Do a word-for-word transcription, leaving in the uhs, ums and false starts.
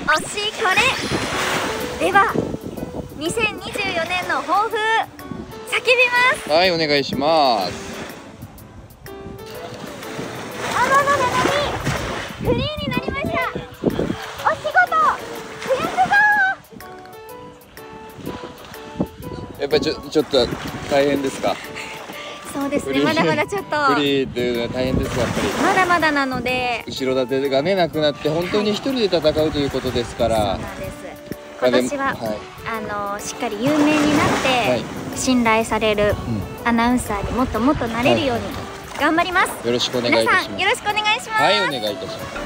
推しこれではにせんにじゅうよねんの抱負叫びます。 はい、お願いします。 あららららにフリーになりました。お仕事増やすぞ。 やっぱりちょちょっと大変ですか？ そうですね、まだまだちょっとフリーっていうのは大変ですか？やっぱりまだまだなので、 後ろ盾がねなくなって本当に一人で戦うということですから、 そうなんです。今年は、 はい、 あのしっかり有名になって、はい、信頼されるアナウンサーにもっともっとなれるように頑張ります。 よろしくお願いいたします。 皆さんよろしくお願いします。 はい、お願いいたします。